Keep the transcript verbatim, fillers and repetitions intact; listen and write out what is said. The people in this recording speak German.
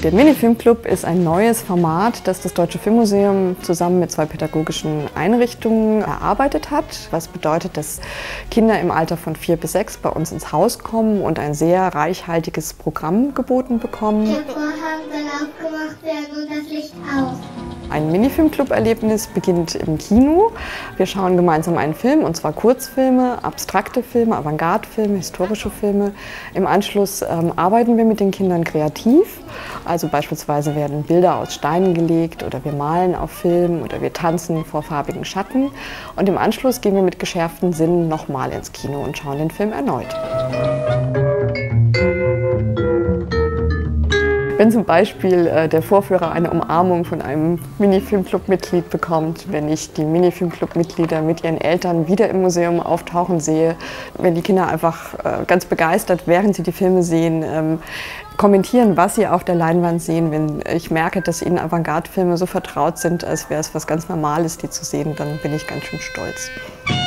Der Minifilmclub ist ein neues Format, das das Deutsche Filmmuseum zusammen mit zwei pädagogischen Einrichtungen erarbeitet hat. Was bedeutet, dass Kinder im Alter von vier bis sechs bei uns ins Haus kommen und ein sehr reichhaltiges Programm geboten bekommen. Der Vorhang soll aufgemacht werden und das Licht aus. Ein Minifilmclub-Erlebnis beginnt im Kino. Wir schauen gemeinsam einen Film, und zwar Kurzfilme, abstrakte Filme, Avantgarde-Filme, historische Filme. Im Anschluss ähm, arbeiten wir mit den Kindern kreativ. Also beispielsweise werden Bilder aus Steinen gelegt oder wir malen auf Film oder wir tanzen vor farbigen Schatten. Und im Anschluss gehen wir mit geschärften Sinnen nochmal ins Kino und schauen den Film erneut. Wenn zum Beispiel äh, der Vorführer eine Umarmung von einem Minifilmclub-Mitglied bekommt, wenn ich die Minifilmclub-Mitglieder mit ihren Eltern wieder im Museum auftauchen sehe, wenn die Kinder einfach äh, ganz begeistert, während sie die Filme sehen, ähm, kommentieren, was sie auf der Leinwand sehen, wenn ich merke, dass ihnen Avantgarde-Filme so vertraut sind, als wäre es was ganz Normales, die zu sehen, dann bin ich ganz schön stolz.